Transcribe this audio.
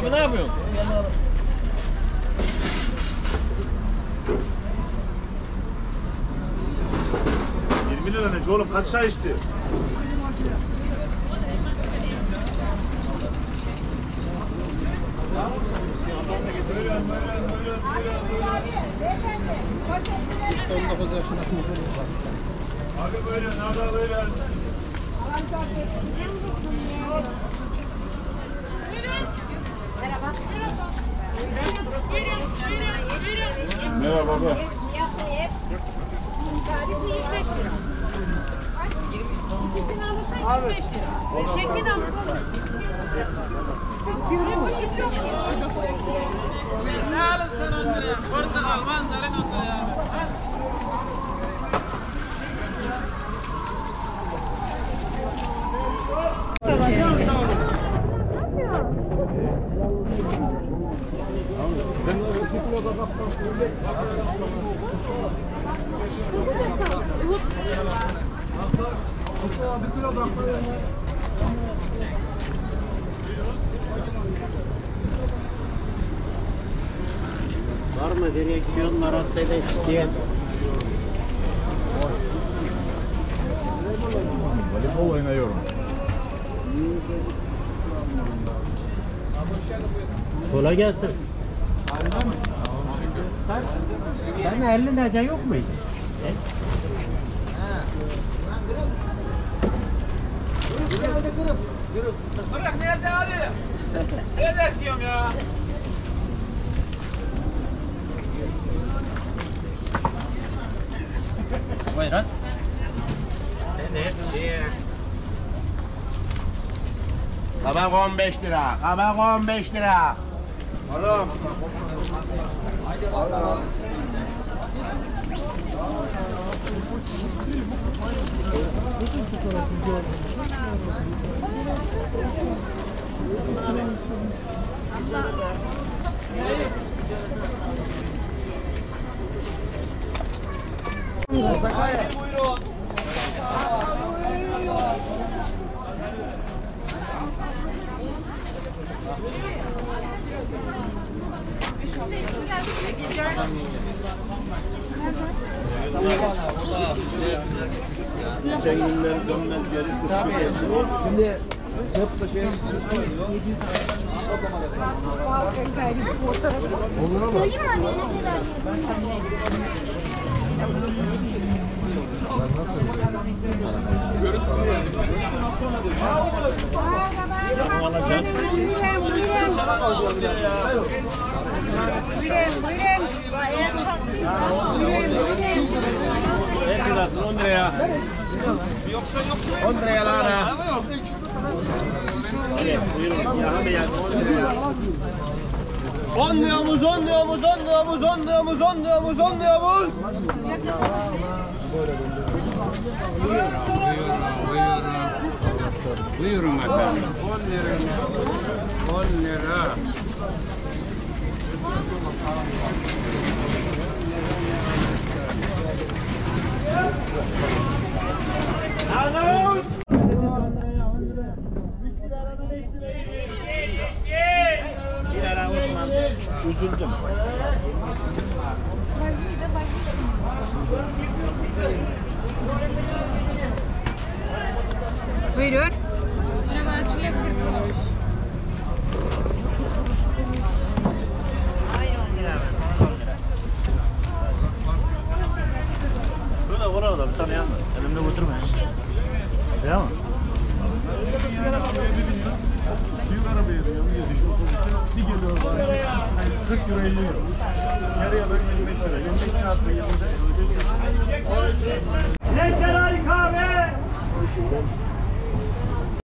abi ne yapıyorsun? 20 lira ne oğlum, kaç çay içti? Abi böyle, nerede böyle? Merhaba baba. Tarifi 25 lira. İkisini alırsan 25 lira. Şekli de alırsan. Görün poşet yok. Burada poşet. Ne alırsın 10 liraya? Portakal, mandalina 10 liraya. Var mı direksiyon arasıyla isteyen? Voleybol oynuyorum. Kolay gelsin. Sen 50 nece yok muydu? Bırak nerede abi? Nerede diyorum ya? Buyurun. Kabak 15 lira. Kabak 15 lira. Oğlum. Buyurun. Geçen günler dönmez geri kırpıyor. Şimdi hep de şey Ne kadar 10 liraya? Yoksa yok. 10 liraya lan ha. Evet, buyurun. Ya hemen yani 10 liraya. 10 liramız, 10 liramız, 10 liramız, 10 liramız, 10 liramız, 10 liramız. Buyurun efendim. 10 lira. 10 lira. Üzüldüm. Buyurun. Ne var? Çilek kırılmış. Böyle orada bir tane yandı. Elimde götürme. Değil mi? Büyük arabaya diyor. Diş otobüsü bir geliyor bana. 40 euro 50 euro. Yarıya böyle 25 lira. 25 lira attı 20'de. Ne kararı kahve?